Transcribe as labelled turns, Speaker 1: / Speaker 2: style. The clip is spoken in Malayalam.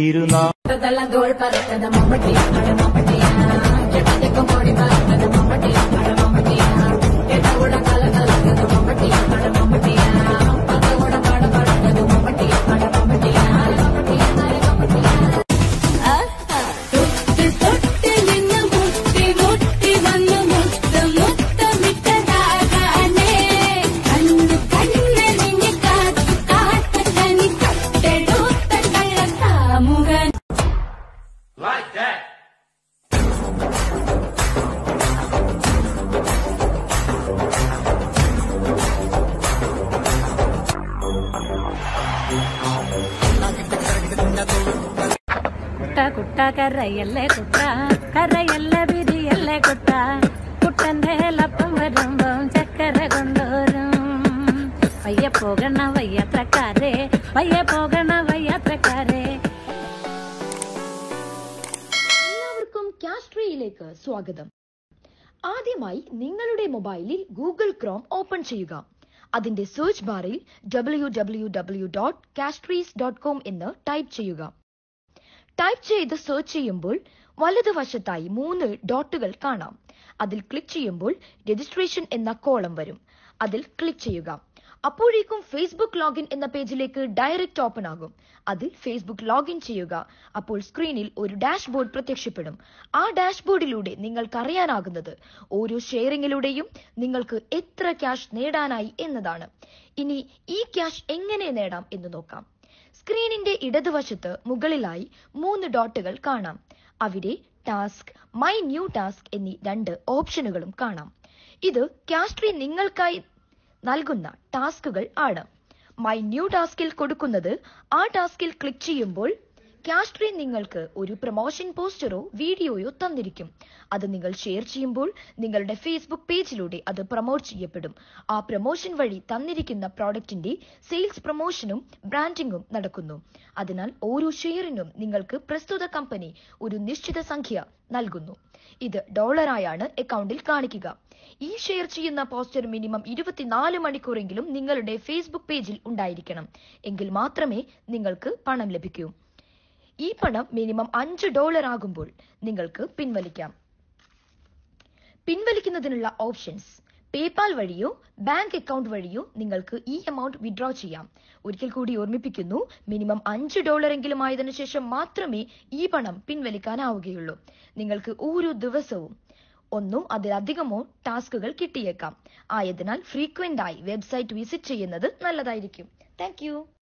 Speaker 1: തിരുനാൾ
Speaker 2: കുട്ട കരയല്ലേ കുട്ട കരയല്ല വിധിയല്ലേ കുട്ട കുട്ടന്റെ ലപ്പം വരുമ്പം ചക്കര കൊണ്ടുവരും വയ്യ പോകണ വയ്യാത്രക്കാരെ വയ്യ പോകണ വയ്യാത്രക്കാരെ.
Speaker 3: എല്ലാവർക്കും കാസ്ട്രിയിലേക്ക് സ്വാഗതം. ആദ്യമായി നിങ്ങളുടെ മൊബൈലിൽ ഗൂഗിൾ ക്രോം ഓപ്പൺ ചെയ്യുക. അതിന്റെ സെർച്ച് ബാറിൽ www.castries.com എന്ന് ടൈപ്പ് ചെയ്യുക. ടൈപ്പ് ചെയ്ത് സെർച്ച് ചെയ്യുമ്പോൾ വലതുവശത്തായി 3 ഡോട്ടുകൾ കാണാം. അതിൽ ക്ലിക്ക് ചെയ്യുമ്പോൾ രജിസ്ട്രേഷൻ എന്ന കോളം വരും. അതിൽ ക്ലിക്ക് ചെയ്യുക. അപ്പോഴേക്കും ഫേസ്ബുക്ക് ലോഗിൻ എന്ന പേജിലേക്ക് ഡയറക്റ്റ് ഓപ്പൺ ആകും. അതിൽ ഫേസ്ബുക്ക് ലോഗിൻ ചെയ്യുക. അപ്പോൾ സ്ക്രീനിൽ ഒരു ഡാഷ്ബോർഡ് പ്രത്യക്ഷപ്പെടും. ആ ഡാഷ്ബോർഡിലൂടെ നിങ്ങൾക്ക് അറിയാനാകുന്നത് ഓരോ ഷെയറിങ്ങിലൂടെയും നിങ്ങൾക്ക് എത്ര ക്യാഷ് നേടാനായി എന്നതാണ്. ഇനി ഈ ക്യാഷ് എങ്ങനെ നേടാം എന്ന് നോക്കാം. സ്ക്രീനിന്റെ ഇടതുവശത്ത് മുകളിലായി 3 ഡോട്ടുകൾ കാണാം. അവിടെ ടാസ്ക്, മൈ ന്യൂ ടാസ്ക് എന്നീ 2 ഓപ്ഷനുകളും കാണാം. ഇത് കാസ്ട്രി നിങ്ങൾക്കായി നൽകുന്ന ടാസ്കുകൾ ആണ്. മൈ ന്യൂ ടാസ്കിൽ കൊടുക്കുന്നത് ആ ടാസ്കിൽ ക്ലിക്ക് ചെയ്യുമ്പോൾ കാസ്ട്രി നിങ്ങൾക്ക് ഒരു പ്രൊമോഷൻ പോസ്റ്ററോ വീഡിയോയോ തന്നിരിക്കും. അത് നിങ്ങൾ ഷെയർ ചെയ്യുമ്പോൾ നിങ്ങളുടെ ഫേസ്ബുക്ക് പേജിലൂടെ അത് പ്രൊമോട്ട് ചെയ്യപ്പെടും. ആ പ്രൊമോഷൻ വഴി തന്നിരിക്കുന്ന പ്രോഡക്റ്റിന്റെ സെയിൽസ് പ്രൊമോഷനും ബ്രാൻഡിംഗും നടക്കുന്നു. അതിനാൽ ഓരോ ഷെയറിനും നിങ്ങൾക്ക് പ്രസ്തുത കമ്പനി ഒരു നിശ്ചിത സംഖ്യ നൽകുന്നു. ഇത് ഡോളറായാണ് അക്കൗണ്ടിൽ കാണിക്കുക. ഈ ഷെയർ ചെയ്യുന്ന പോസ്റ്റർ മിനിമം 24 മണിക്കൂറെങ്കിലും നിങ്ങളുടെ ഫേസ്ബുക്ക് പേജിൽ ഉണ്ടായിരിക്കണം. എങ്കിൽ മാത്രമേ നിങ്ങൾക്ക് പണം ലഭിക്കൂ. ഈ പണം മിനിമം $5 ആകുമ്പോൾ നിങ്ങൾക്ക് പിൻവലിക്കാം. പിൻവലിക്കുന്നതിനുള്ള ഓപ്ഷൻസ് പേപാൽ വഴിയോ ബാങ്ക് അക്കൗണ്ട് വഴിയോ നിങ്ങൾക്ക് ഈ എമൗണ്ട് വിഡ്രോ ചെയ്യാം. ഒരിക്കൽ കൂടി ഓർമ്മിപ്പിക്കുന്നു, മിനിമം $5 എങ്കിലും ആയതിനു ശേഷം മാത്രമേ ഈ പണം പിൻവലിക്കാനാവുകയുള്ളൂ. നിങ്ങൾക്ക് ഓരോ ദിവസവും 1 അതിലധികമോ ടാസ്കുകൾ കിട്ടിയേക്കാം. ആയതിനാൽ ഫ്രീക്വന്റ് ആയി വെബ്സൈറ്റ് വിസിറ്റ് ചെയ്യുന്നത് നല്ലതായിരിക്കും. Thank U.